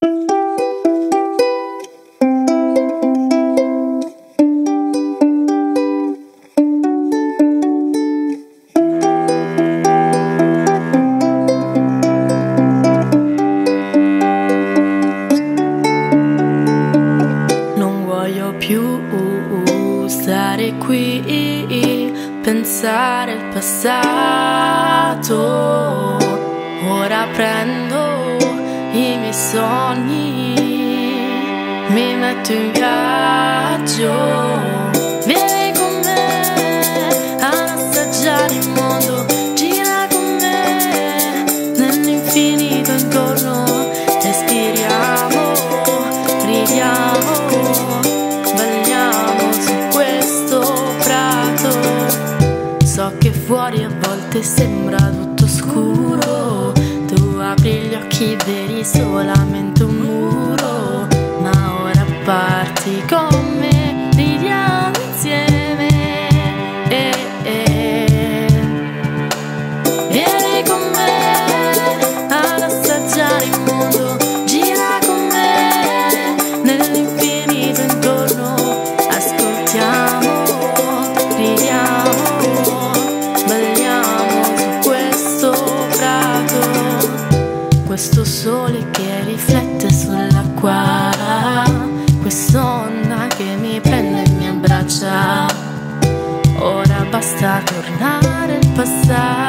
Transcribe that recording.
Più stare qui, pensare al passato. Ora prendo i miei sogni, mi metto in viaggio. Vieni con me ad assaggiare il mondo, gira con me nell'infinito intorno. Respiriamo, ridiamo, so che fuori a volte sembra tutto scuro, tu apri gli occhi, vedi solamente un muro, ma ora parti con me, ridiamo insieme. Vieni con me ad assaggiare il mondo, gira con me nell'infinito intorno, ascoltiamo, ridiamo, questo sole che riflette sull'acqua, quest'onda che mi prende e mi abbraccia. Ora basta tornare al passato.